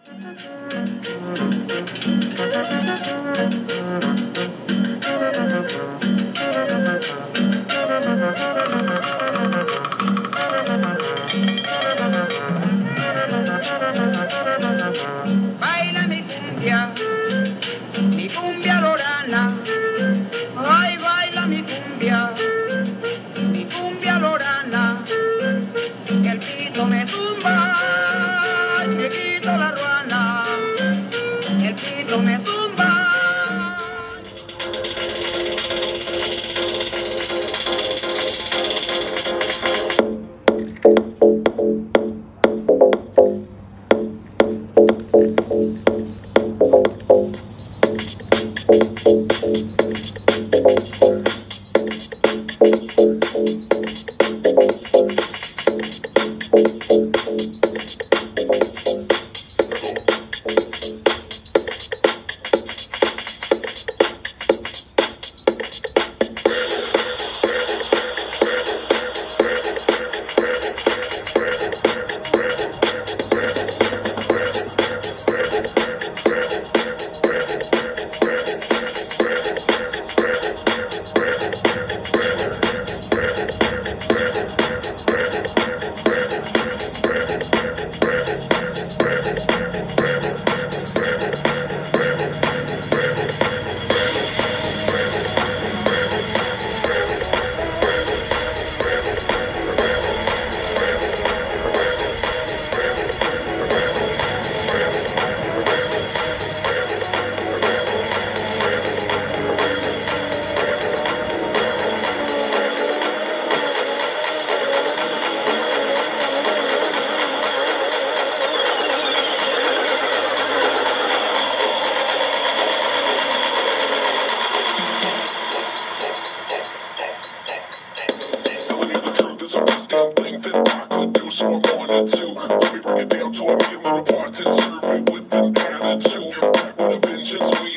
Baila mi cumbia lorana. Ay, baila mi cumbia lorana. Que el pito me zumba, me quito la ruana. El pito me zumba. So I'm on it too. Let me break it down to a meal and a part and serve it with an attitude. Back with a vengeance, we